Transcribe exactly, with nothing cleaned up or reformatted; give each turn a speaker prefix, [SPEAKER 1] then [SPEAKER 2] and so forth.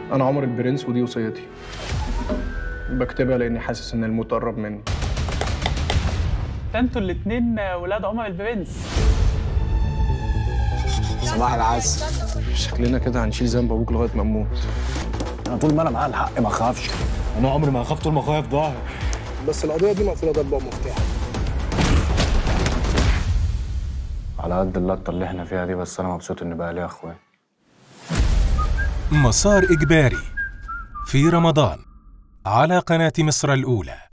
[SPEAKER 1] انا عمر البرنس ودي وصيتي. بكتبها لاني حاسس ان الموت قرب مني.
[SPEAKER 2] انتوا الاتنين ولاد عمر البرنس.
[SPEAKER 3] صباح العسل.
[SPEAKER 1] شكلنا كده هنشيل ذنب ابوك لغايه ما نموت.
[SPEAKER 3] انا طول ما انا معايا الحق ما اخافش.
[SPEAKER 4] انا عمري ما هخاف طول ما اخويا في ظهري.
[SPEAKER 3] بس القضيه دي مقفوله ضرب ومفتاح. على قد اللقطه اللي احنا فيها دي، بس انا مبسوط ان بقى ليا اخويا.
[SPEAKER 5] مسار إجباري في رمضان على قناة مصر الأولى.